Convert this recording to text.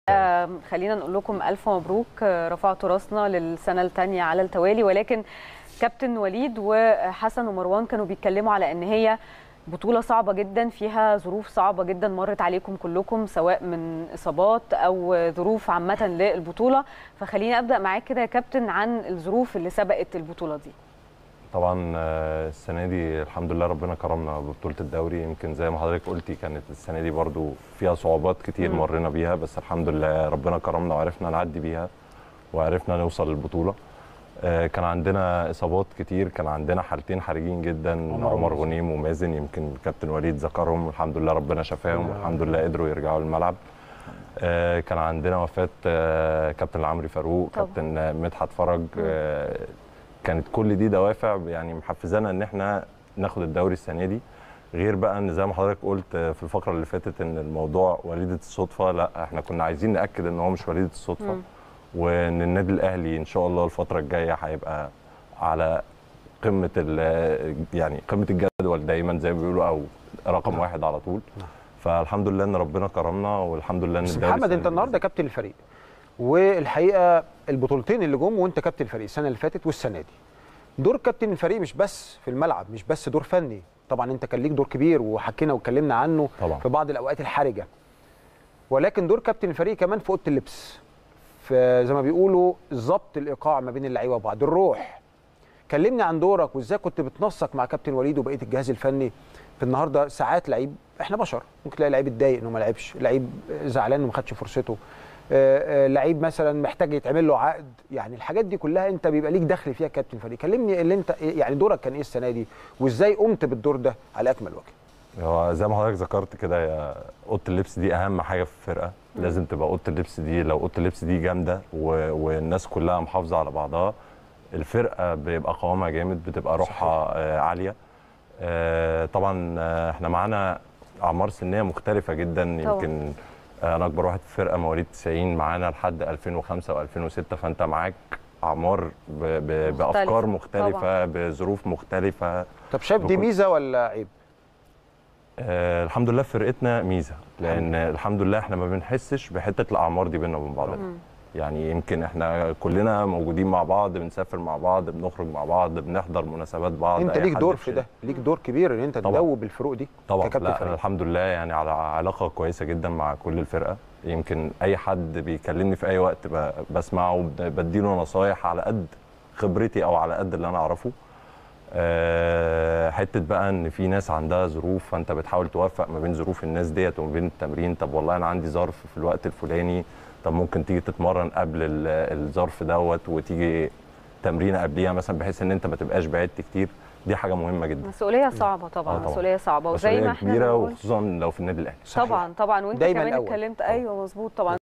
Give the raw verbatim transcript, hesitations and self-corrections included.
خلينا نقول لكم ألف مبروك، رفعتوا راسنا للسنة الثانية على التوالي. ولكن كابتن وليد وحسن ومروان كانوا بيتكلموا على أن هي بطولة صعبة جدا، فيها ظروف صعبة جدا مرت عليكم كلكم، سواء من إصابات أو ظروف عامة للبطولة. فخليني أبدأ معاك كده يا كابتن عن الظروف اللي سبقت البطولة دي. طبعا السنه دي الحمد لله ربنا كرمنا ببطوله الدوري. يمكن زي ما حضرتك قلتي كانت السنه دي برضو فيها صعوبات كتير مرينا بيها، بس الحمد لله ربنا كرمنا وعرفنا نعدي بيها وعرفنا نوصل للبطوله. كان عندنا اصابات كتير، كان عندنا حالتين حرجين جدا، عمر غنيم ومازن، يمكن كابتن وليد ذكرهم والحمد لله ربنا شفاهم والحمد لله قدروا يرجعوا للملعب. كان عندنا وفاه كابتن العمري فاروق، كابتن مدحت فرج. كانت كل دي دوافع يعني محفزانا ان احنا ناخد الدوري السنه دي، غير بقى ان زي ما حضرتك قلت في الفقره اللي فاتت ان الموضوع وليده الصدفه. لا، احنا كنا عايزين ناكد ان هو مش وليده الصدفه، م. وان النادي الاهلي ان شاء الله الفتره الجايه هيبقى على قمه يعني قمه الجدول دايما زي ما بيقولوا، او رقم م. واحد على طول. م. فالحمد لله ان ربنا كرمنا والحمد لله ان الدوري. محمد، انت النهارده كابتن الفريق، والحقيقه البطولتين اللي جم وانت كابتن الفريق السنه اللي فاتت والسنه دي. دور كابتن الفريق مش بس في الملعب، مش بس دور فني، طبعا انت كان ليك دور كبير وحكينا واتكلمنا عنه طبعا في بعض الاوقات الحرجه، ولكن دور كابتن الفريق كمان في اوضه اللبس، في زي ما بيقولوا ضبط الايقاع ما بين اللعيبه وبعض، الروح. كلمني عن دورك وازاي كنت بتنسق مع كابتن وليد وبقيه الجهاز الفني في النهارده. ساعات لعيب، احنا بشر، ممكن تلاقي لعيب اتضايق انه ما لعبش، لعيب زعلان انه ما خدش فرصته، آه آه لعيب مثلا محتاج يتعمل له عقد، يعني الحاجات دي كلها انت بيبقى ليك دخل فيها كابتن فريق. كلمني اللي انت يعني دورك كان ايه السنه دي وازاي قمت بالدور ده على اكمل وجه. هو زي ما حضرتك ذكرت كده، يا اوضه اللبس دي اهم حاجه في الفرقه. م. لازم تبقى اوضه اللبس دي، لو اوضه اللبس دي جامده والناس كلها محافظه على بعضها، الفرقه بيبقى قوامها جامد، بتبقى روحها آه عاليه. آه طبعا آه احنا معانا اعمار سنيه مختلفه جدا. يمكن انا اكبر واحد في الفرقه مواليد تسعين، معانا لحد ألفين وخمسة وألفين وستة، فانت معاك اعمار ب ب بافكار مختلفه طبعا. بظروف مختلفه. طب شايف دي ميزه ولا عيب؟ آه الحمد لله في فرقتنا ميزه، لان الحمد لله احنا ما بنحسش بحته الاعمار دي بينا وبين بعضنا. يعني يمكن احنا كلنا موجودين مع بعض، بنسافر مع بعض، بنخرج مع بعض، بنحضر مناسبات بعض. انت ليك دور في ده، ليك دور كبير ان انت تدوب الفروق دي طبعا. لا الحمد لله يعني على علاقه كويسه جدا مع كل الفرقه. يمكن اي حد بيكلمني في اي وقت بسمعه وبديله نصايح على قد خبرتي او على قد اللي انا اعرفه. أه حته بقى ان في ناس عندها ظروف، فانت بتحاول توفق ما بين ظروف الناس ديت وما بين التمرين. طب والله انا عندي ظرف في الوقت الفلاني، طب ممكن تيجي تتمرن قبل الظرف دوت وتيجي تمرينه قبليها مثلا، بحيث ان انت ما تبقاش بعدت كتير. دي حاجه مهمه جدا. مسؤوليه صعبه طبعا. آه طبعا مسؤوليه صعبه، وزي ما احنا كبيره، وخصوصا لو في النادي الاهلي. طبعا طبعا. وانت كمان اتكلمت. ايوه مظبوط طبعا.